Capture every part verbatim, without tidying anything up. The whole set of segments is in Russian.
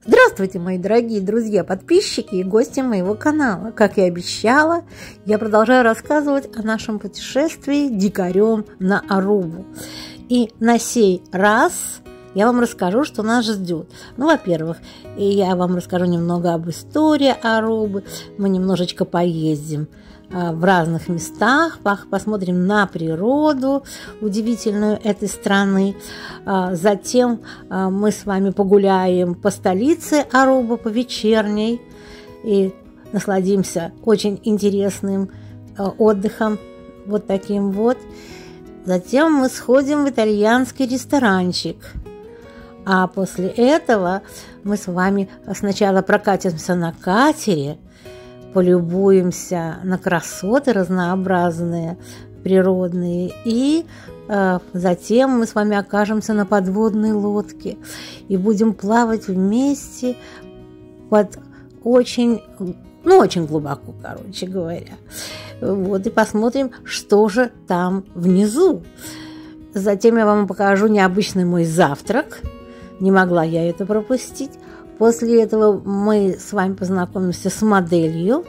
Здравствуйте, мои дорогие друзья, подписчики и гости моего канала. Как и обещала, я продолжаю рассказывать о нашем путешествии дикарем на Арубу. И на сей раз я вам расскажу, что нас ждет. Ну, во-первых, я вам расскажу немного об истории Арубы. Мы немножечко поездим в разных местах, посмотрим на природу удивительную этой страны. Затем мы с вами погуляем по столице Аруба, по вечерней, и насладимся очень интересным отдыхом, вот таким вот. Затем мы сходим в итальянский ресторанчик. А после этого мы с вами сначала прокатимся на катере, полюбуемся на красоты разнообразные, природные, и э, затем мы с вами окажемся на подводной лодке и будем плавать вместе под очень, ну, очень глубоко, короче говоря. Вот, и посмотрим, что же там внизу. Затем я вам покажу необычный мой завтрак. Не могла я это пропустить. После этого мы с вами познакомимся с моделью.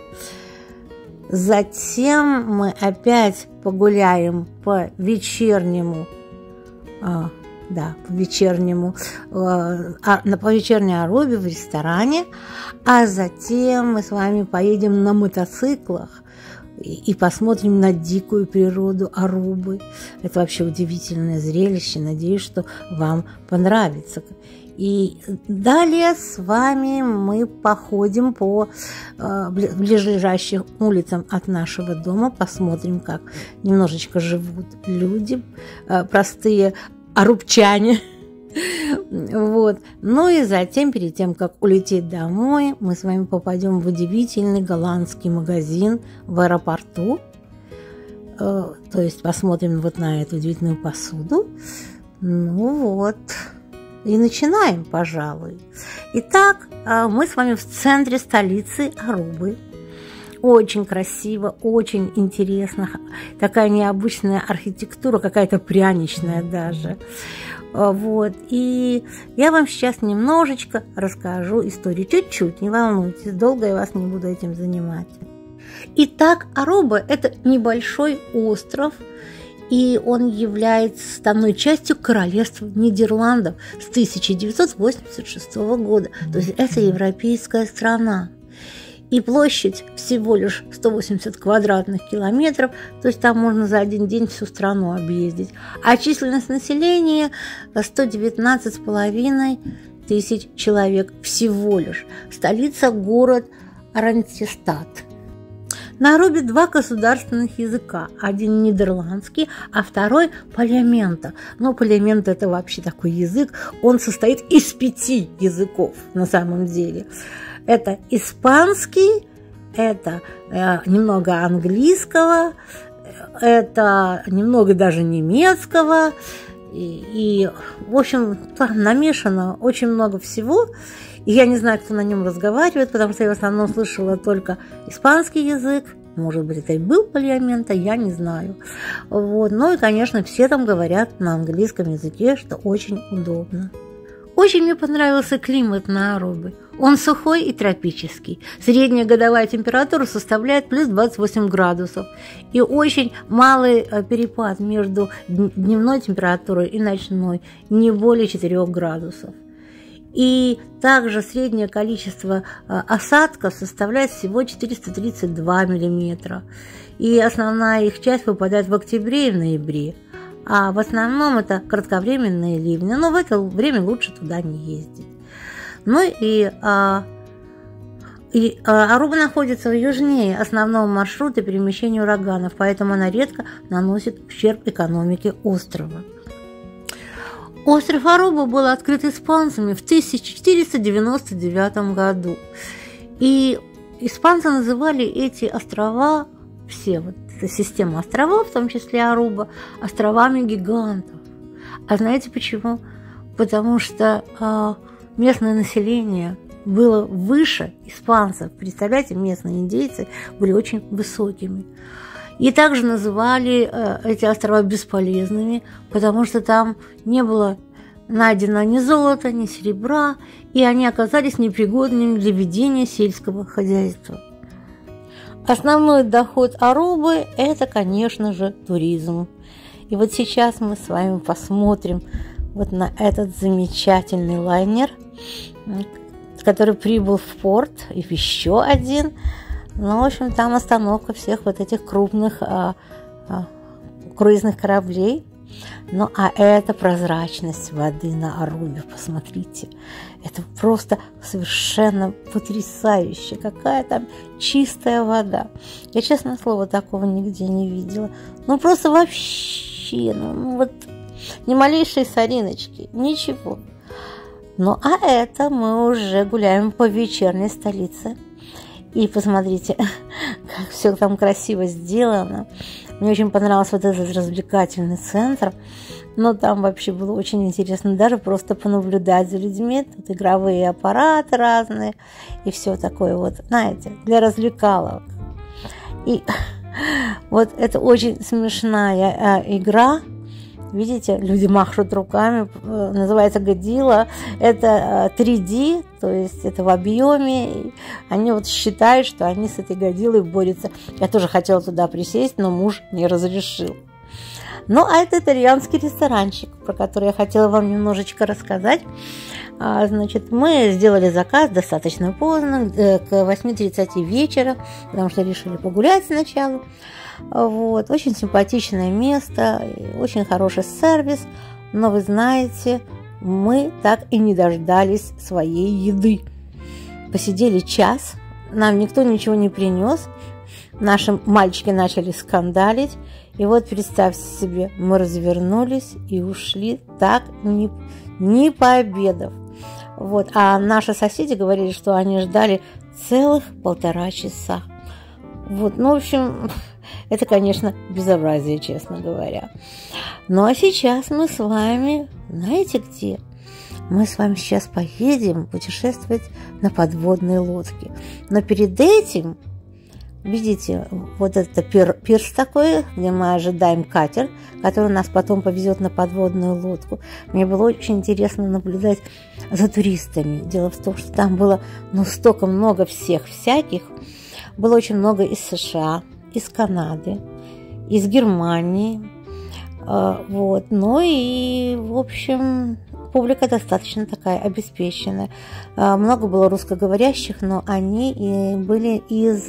Затем мы опять погуляем по вечернему, а, да, по вечернему, а, по вечерней Арубе в ресторане. А затем мы с вами поедем на мотоциклах и, и посмотрим на дикую природу Арубы. Это вообще удивительное зрелище. Надеюсь, что вам понравится. И далее с вами мы походим по э, ближайшим улицам от нашего дома, посмотрим, как немножечко живут люди, э, простые арубчане. Вот. Ну и затем, перед тем, как улететь домой, мы с вами попадем в удивительный голландский магазин в аэропорту. Э, то есть посмотрим вот на эту удивительную посуду. Ну вот. И начинаем, пожалуй. Итак, мы с вами в центре столицы Арубы. Очень красиво, очень интересно. Такая необычная архитектура, какая-то пряничная даже. Вот. И я вам сейчас немножечко расскажу историю. Чуть-чуть, не волнуйтесь, долго я вас не буду этим занимать. Итак, Аруба – это небольшой остров, и он является составной частью королевства Нидерландов с тысяча девятьсот восемьдесят шестого года. То есть это европейская страна. И площадь всего лишь сто восемьдесят квадратных километров, то есть там можно за один день всю страну объездить. А численность населения сто девятнадцать с половиной тысяч человек всего лишь. Столица – город Рантстад. На Арубе два государственных языка. Один нидерландский, а второй палементо. Но палементо – это вообще такой язык. Он состоит из пяти языков на самом деле. Это испанский, это э, немного английского, это немного даже немецкого. И, и в общем, там намешано очень много всего. И я не знаю, кто на нем разговаривает, потому что я в основном слышала только испанский язык. Может быть, это и был палементо, я не знаю. Вот. Ну и, конечно, все там говорят на английском языке, что очень удобно. Очень мне понравился климат на Арубе. Он сухой и тропический. Средняя годовая температура составляет плюс двадцать восемь градусов. И очень малый перепад между дневной температурой и ночной, не более четырёх градусов. И также среднее количество осадков составляет всего четыреста тридцать два миллиметра. И основная их часть выпадает в октябре и в ноябре. А в основном это кратковременные ливни. Но в это время лучше туда не ездить. Ну и, а, и а, Аруба находится южнее основного маршрута перемещения ураганов, поэтому она редко наносит ущерб экономике острова. Остров Аруба был открыт испанцами в тысяча четыреста девяносто девятом году. И испанцы называли эти острова, все вот эта система островов, в том числе Аруба, островами гигантов. А знаете почему? Потому что а, местное население было выше испанцев. Представляете, местные индейцы были очень высокими. И также называли э, эти острова бесполезными, потому что там не было найдено ни золота, ни серебра, и они оказались непригодными для ведения сельского хозяйства. Основной доход Арубы – это, конечно же, туризм. И вот сейчас мы с вами посмотрим вот на этот замечательный лайнер, который прибыл в порт, и еще один. Ну, в общем, там остановка всех вот этих крупных а, а, круизных кораблей. Ну, а это прозрачность воды на Арубе, посмотрите. Это просто совершенно потрясающе. Какая там чистая вода. Я, честное слово, такого нигде не видела. Ну, просто вообще, ну, ну вот, ни малейшей сориночки, ничего. Ну, а это мы уже гуляем по вечерней столице. И посмотрите, как все там красиво сделано. Мне очень понравился вот этот развлекательный центр. Но там вообще было очень интересно даже просто понаблюдать за людьми. Тут игровые аппараты разные и все такое вот, знаете, для развлекалок. И вот это очень смешная игра. Видите, люди машут руками, называется Годзилла. Это три дэ, то есть это в объеме. Они вот считают, что они с этой Годзиллой борются. Я тоже хотела туда присесть, но муж не разрешил. Ну, а это итальянский ресторанчик, про который я хотела вам немножечко рассказать. Значит, мы сделали заказ достаточно поздно, к восьми тридцати вечера, потому что решили погулять сначала. Вот. Очень симпатичное место, очень хороший сервис, но вы знаете, мы так и не дождались своей еды. Посидели час, нам никто ничего не принес, наши мальчики начали скандалить, и вот представьте себе, мы развернулись и ушли так не, не пообедав. Вот. А наши соседи говорили, что они ждали целых полтора часа. Вот. Ну, в общем, это, конечно, безобразие, честно говоря. Ну, а сейчас мы с вами, знаете где? Мы с вами сейчас поедем путешествовать на подводной лодке. Но перед этим, видите, вот это пир, пирс такой, где мы ожидаем катер, который нас потом повезет на подводную лодку. Мне было очень интересно наблюдать за туристами. Дело в том, что там было, ну, столько много всех всяких. Было очень много из США, из Канады, из Германии. Вот. Ну и, в общем, публика достаточно такая обеспеченная. Много было русскоговорящих, но они и были из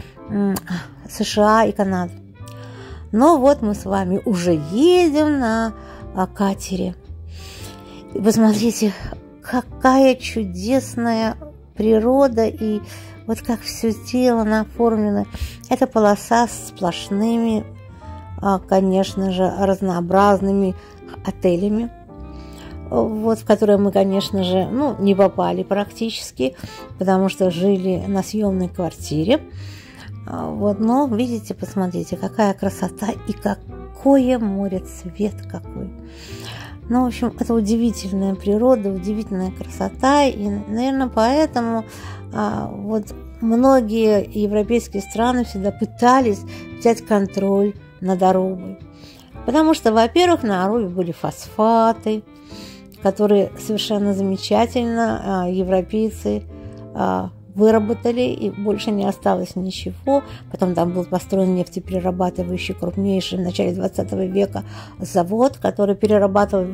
США и Канады. Но вот мы с вами уже едем на катере. И посмотрите, какая чудесная природа и вот как все сделано, оформлено. Это полоса с сплошными, конечно же, разнообразными отелями, вот, в которые мы, конечно же, ну, не попали практически, потому что жили на съемной квартире. Вот, но, видите, посмотрите, какая красота и какое море, цвет какой. Ну, в общем, это удивительная природа, удивительная красота, и, наверное, поэтому а, вот многие европейские страны всегда пытались взять контроль над Арубой. Потому что, во-первых, на Арубе были фосфаты, которые совершенно замечательно а, европейцы а, выработали, и больше не осталось ничего. Потом там был построен нефтеперерабатывающий крупнейший в начале двадцатого века завод, который перерабатывал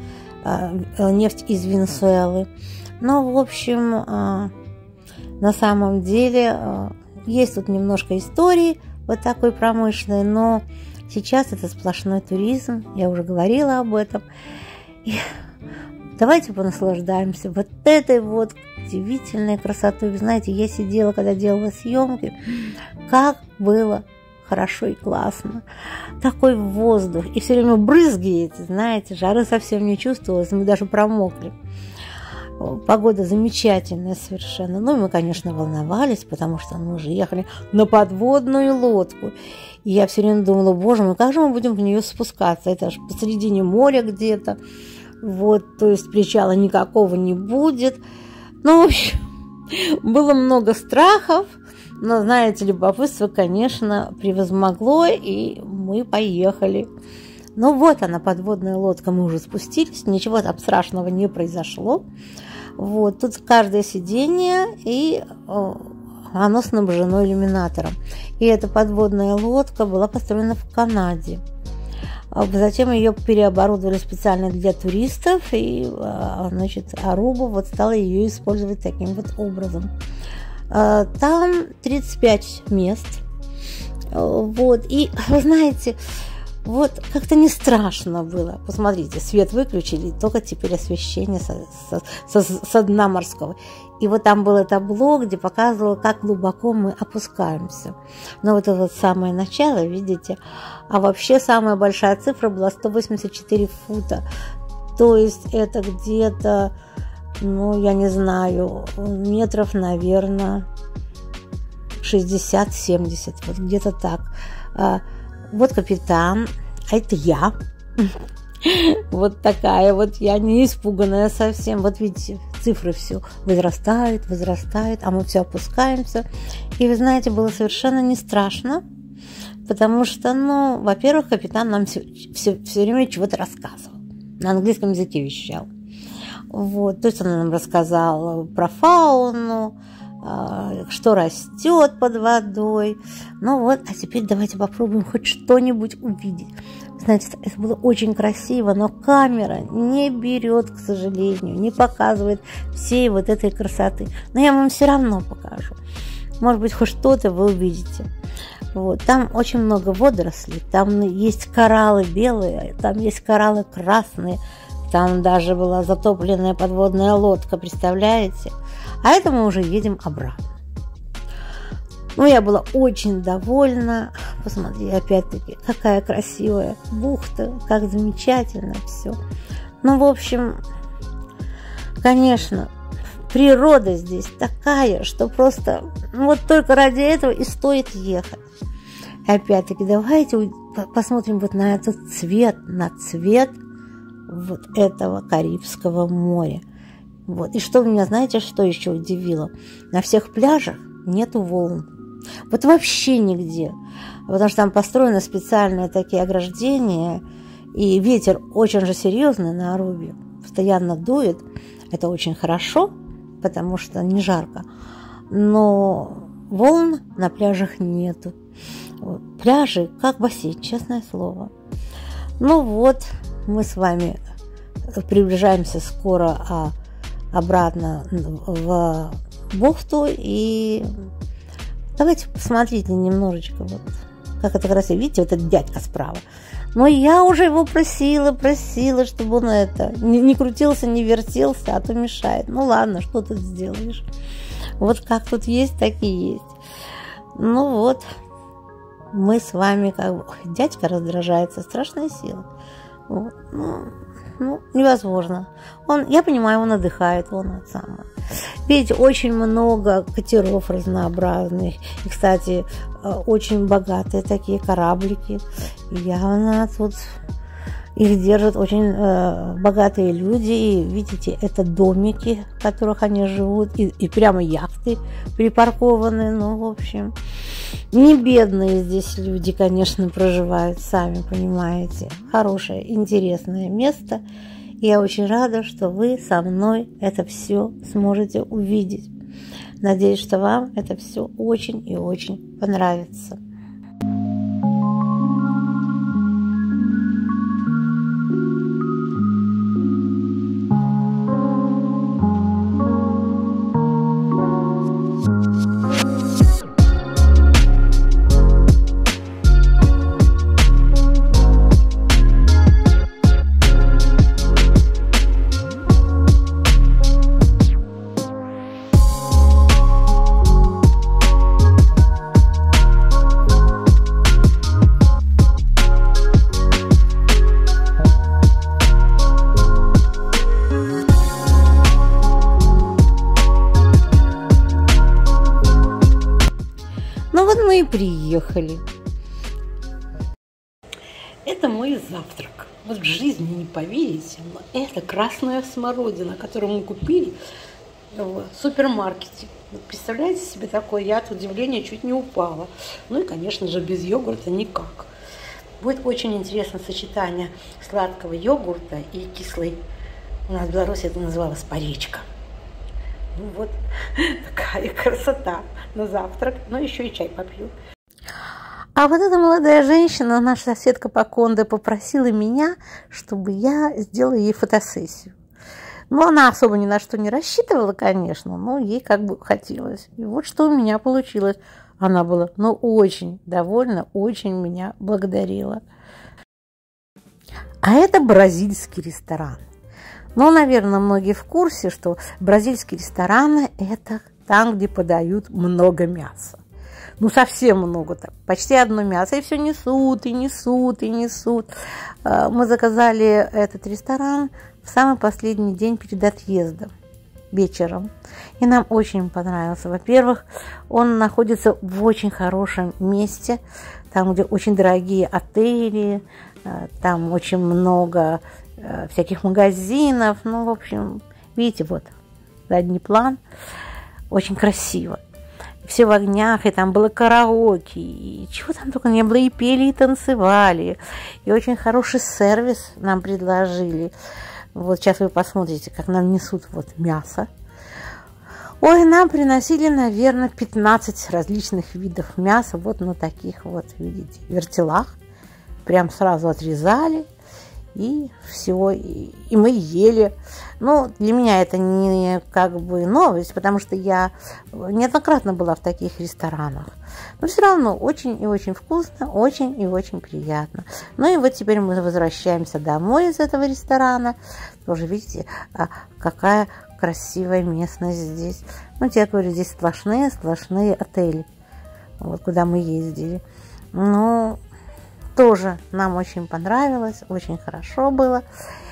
нефть из Венесуэлы. Но, в общем, на самом деле есть тут немножко истории вот такой промышленной, но сейчас это сплошной туризм, я уже говорила об этом. И давайте понаслаждаемся вот этой вот удивительной красотой. Вы знаете, я сидела, когда делала съемки, как было хорошо и классно. Такой воздух. И все время брызги эти, знаете, жары совсем не чувствовалось, мы даже промокли. Погода замечательная совершенно. Ну, мы, конечно, волновались, потому что мы уже ехали на подводную лодку. И я все время думала, боже мой, как же мы будем в нее спускаться? Это же посередине моря где-то. Вот, то есть причала никакого не будет. Ну, в общем, было много страхов, но, знаете, любопытство, конечно, превозмогло, и мы поехали. Ну вот она, подводная лодка, мы уже спустились, ничего там страшного не произошло. Вот, тут каждое сиденье, и оно снабжено иллюминатором. И эта подводная лодка была построена в Канаде. Затем ее переоборудовали специально для туристов, и, значит, Арубу вот стала ее использовать таким вот образом. Там тридцать пять мест. Вот, и вы знаете, вот как-то не страшно было. Посмотрите, свет выключили, только теперь освещение со, со, со, со дна морского. И вот там было табло, где показывало, как глубоко мы опускаемся. Но вот это вот самое начало, видите? А вообще самая большая цифра была сто восемьдесят четыре фута. То есть это где-то, ну, я не знаю, метров, наверное, шестьдесят-семьдесят. Вот где-то так. Вот капитан, а это я. Вот такая вот я, не испуганная совсем. Вот видите, цифры все возрастают, возрастают, а мы все опускаемся. И вы знаете, было совершенно не страшно, потому что, ну, во-первых, капитан нам все, все, все время чего-то рассказывал. На английском языке вещал. Вот, то есть он нам рассказал про фауну, что растет под водой. Ну вот, а теперь давайте попробуем хоть что-нибудь увидеть. Знаете, это было очень красиво, но камера не берет, к сожалению, не показывает всей вот этой красоты. Но я вам все равно покажу. Может быть, хоть что-то вы увидите. Вот. Там очень много водорослей, там есть кораллы белые, там есть кораллы красные, там даже была затопленная подводная лодка, представляете? А это мы уже едем обратно. Ну, я была очень довольна. Посмотри, опять-таки, какая красивая бухта, как замечательно все. Ну, в общем, конечно, природа здесь такая, что просто ну, вот только ради этого и стоит ехать. Опять-таки, давайте посмотрим вот на этот цвет, на цвет вот этого Карибского моря. Вот. И что меня, знаете, что еще удивило? На всех пляжах нету волн. Вот вообще нигде. Потому что там построены специальные такие ограждения, и ветер очень же серьезный на Арубе, постоянно дует. Это очень хорошо, потому что не жарко. Но волн на пляжах нету. Вот. Пляжи как бассейн, честное слово. Ну вот, мы с вами приближаемся скоро а, обратно в бухту. И давайте посмотрите немножечко, вот, как это красиво. Видите, вот этот дядька справа. Но я уже его просила, просила, чтобы он это не, не крутился, не вертелся, а то мешает. Ну ладно, что тут сделаешь? Вот как тут есть, так и есть. Ну вот, мы с вами как бы... Ой, дядька раздражается, страшная сила. Вот. Ну, ну, невозможно. Он, я понимаю, он отдыхает, он это самое. Видите, очень много катеров разнообразных. И, кстати, очень богатые такие кораблики. Явно тут их держат очень э, богатые люди. И, видите, это домики, в которых они живут. И, и прямо яхты припаркованы. Ну, в общем, не бедные здесь люди, конечно, проживают, сами понимаете. Хорошее, интересное место. Я очень рада, что вы со мной это все сможете увидеть. Надеюсь, что вам это все очень и очень понравится. Мы и приехали. Это мой завтрак. Вот в жизни не поверите, но это красная смородина, которую мы купили в супермаркете. Вот представляете себе такое? Я от удивления чуть не упала. Ну и, конечно же, без йогурта никак. Будет очень интересное сочетание сладкого йогурта и кислой. У нас в Беларуси это называлось паречка. Ну вот такая красота на завтрак. Ну еще и чай попью. А вот эта молодая женщина, наша соседка по кондо, попросила меня, чтобы я сделала ей фотосессию. Ну, она особо ни на что не рассчитывала, конечно, но ей как бы хотелось. И вот что у меня получилось. Она была, ну, очень довольна, очень меня благодарила. А это бразильский ресторан. Ну, наверное, многие в курсе, что бразильские рестораны – это там, где подают много мяса. Ну, совсем много, так, почти одно мясо, и все несут, и несут, и несут. Мы заказали этот ресторан в самый последний день перед отъездом, вечером. И нам очень понравился. Во-первых, он находится в очень хорошем месте, там, где очень дорогие отели, там очень много всяких магазинов. Ну, в общем, видите, вот задний план. Очень красиво. Все в огнях, и там было караоке, и чего там только не было, и пели, и танцевали, и очень хороший сервис нам предложили. Вот сейчас вы посмотрите, как нам несут вот мясо. Ой, нам приносили, наверное, пятнадцать различных видов мяса, вот на таких вот, видите, вертелах. Прям сразу отрезали, и всего, и, и мы ели. Ну, для меня это не как бы новость, потому что я неоднократно была в таких ресторанах. Но все равно очень и очень вкусно, очень и очень приятно. Ну и вот теперь мы возвращаемся домой из этого ресторана. Тоже видите, какая красивая местность здесь. Ну, я говорю, здесь сплошные, сплошные отели, вот куда мы ездили. Ну, тоже нам очень понравилось, очень хорошо было.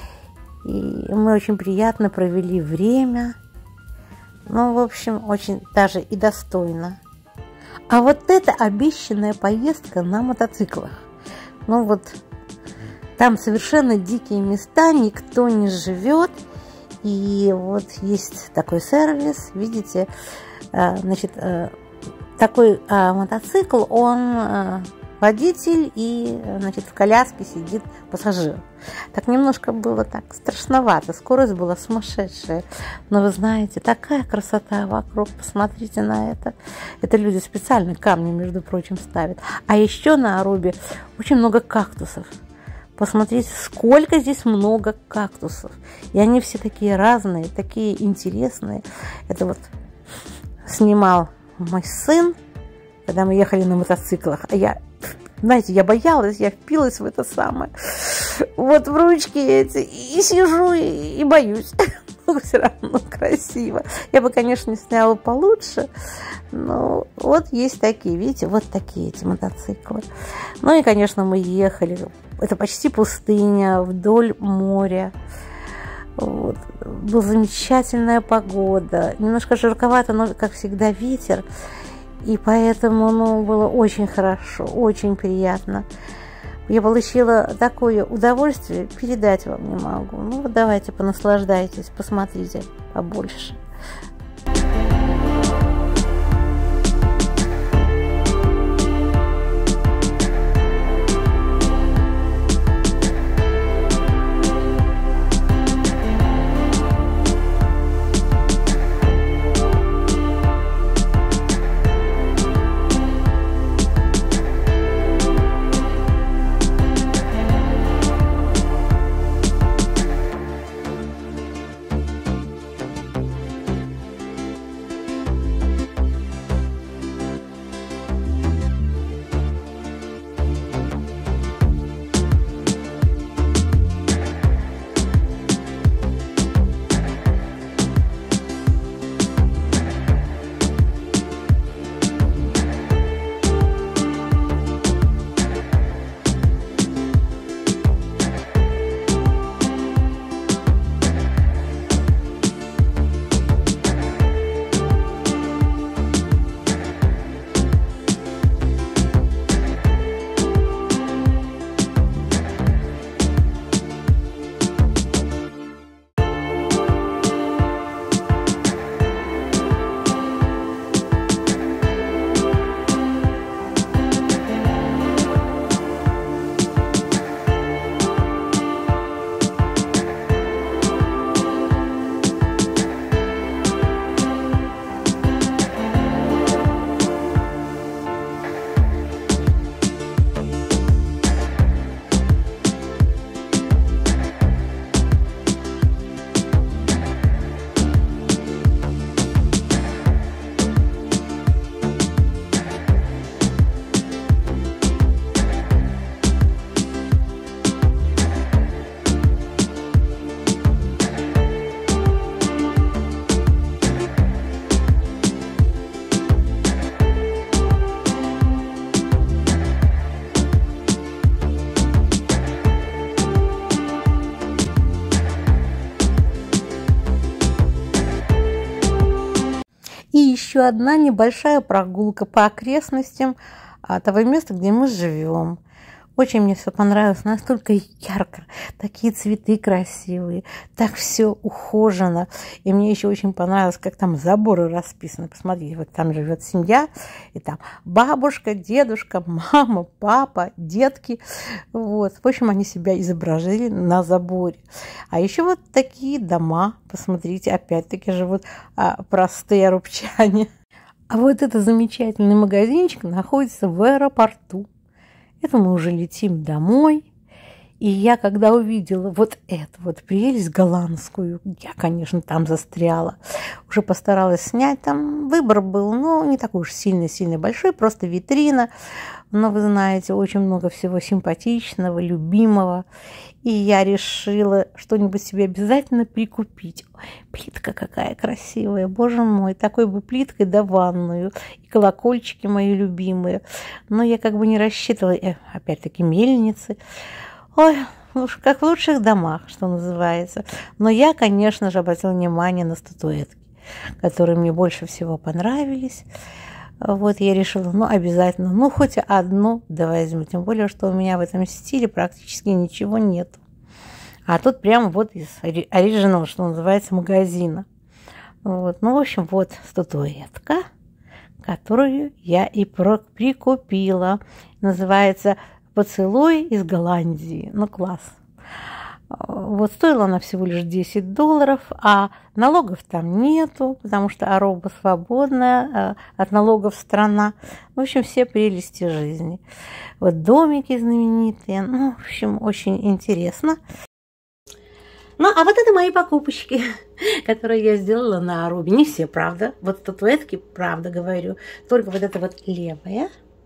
И мы очень приятно провели время. Ну, в общем, очень даже и достойно. А вот это обещанная поездка на мотоциклах. Ну вот, там совершенно дикие места, никто не живет. И вот есть такой сервис, видите, значит, такой мотоцикл, он... водитель, и, значит, в коляске сидит пассажир. Так немножко было так страшновато, скорость была сумасшедшая. Но вы знаете, такая красота вокруг, посмотрите на это. Это люди специально камни, между прочим, ставят. А еще на Арубе очень много кактусов. Посмотрите, сколько здесь много кактусов. И они все такие разные, такие интересные. Это вот снимал мой сын, когда мы ехали на мотоциклах. А я, знаете, я боялась, я впилась в это самое. Вот в ручки эти. И сижу, и, и боюсь. Но все равно красиво. Я бы, конечно, сняла получше. Но вот есть такие, видите, вот такие эти мотоциклы. Ну и, конечно, мы ехали. Это почти пустыня, вдоль моря. Вот. Была замечательная погода. Немножко жарковато, но, как всегда, ветер. И поэтому, ну, было очень хорошо, очень приятно. Я получила такое удовольствие, передать вам не могу. Ну, вот давайте, понаслаждайтесь, посмотрите побольше. И еще одна небольшая прогулка по окрестностям того места, где мы живем. Очень мне все понравилось, настолько ярко, такие цветы красивые, так все ухожено. И мне еще очень понравилось, как там заборы расписаны. Посмотрите, вот там живет семья, и там бабушка, дедушка, мама, папа, детки. Вот. В общем, они себя изображили на заборе. А еще вот такие дома, посмотрите, опять-таки живут а, простые арубчане. А вот этот замечательный магазинчик находится в аэропорту. Это мы уже летим домой. И я, когда увидела вот эту вот прелесть голландскую, я, конечно, там застряла. Уже постаралась снять. Там выбор был, ну, не такой уж сильно-сильно большой, просто витрина. Но, вы знаете, очень много всего симпатичного, любимого. И я решила что-нибудь себе обязательно прикупить. Ой, плитка какая красивая, боже мой, такой бы плиткой да ванную. И колокольчики мои любимые. Но я как бы не рассчитывала, э, опять-таки, мельницы. Ой, как в лучших домах, что называется. Но я, конечно же, обратила внимание на статуэтки, которые мне больше всего понравились. Вот я решила, ну, обязательно, ну, хоть одну да возьму. Тем более, что у меня в этом стиле практически ничего нет. А тут прям вот из оригинала, что называется, магазина. Вот. Ну, в общем, вот статуэтка, которую я и прикупила. Называется «Поцелуй из Голландии». Ну, класс. Вот стоила она всего лишь десять долларов, а налогов там нету, потому что Аруба свободная от налогов страна. В общем, все прелести жизни. Вот домики знаменитые. Ну, в общем, очень интересно. Ну, а вот это мои покупочки, которые я сделала на Арубе. Не все, правда. Вот статуэтки, правда говорю. Только вот это вот левая.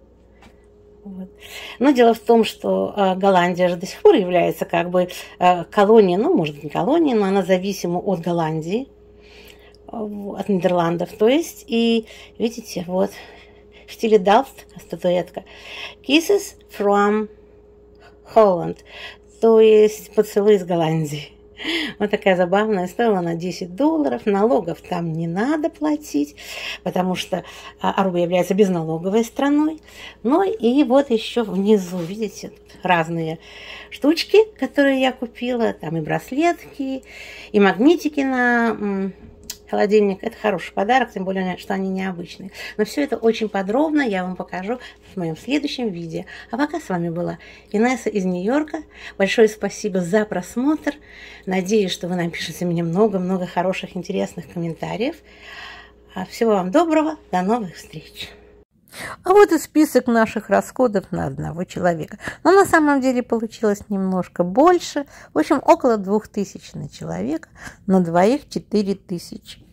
Вот. Но дело в том, что э, Голландия же до сих пор является как бы э, колонией, ну, может, не колонией, но она зависима от Голландии, э, от Нидерландов. То есть, и видите, вот, в стиле Далст статуэтка. Kisses from Holland, то есть поцелуй из Голландии. Вот такая забавная, стоила она десять долларов, налогов там не надо платить, потому что Аруба является безналоговой страной. Ну и вот еще внизу, видите, разные штучки, которые я купила, там и браслетки, и магнитики на холодильник. Это хороший подарок, тем более, что они необычные. Но все это очень подробно я вам покажу в моем следующем видео. А пока с вами была Инесса из Нью-Йорка. Большое спасибо за просмотр. Надеюсь, что вы напишите мне много-много хороших, интересных комментариев. Всего вам доброго. До новых встреч. А вот и список наших расходов на одного человека. Но на самом деле получилось немножко больше. В общем, около двух тысяч на человека, на двоих четыре тысячи.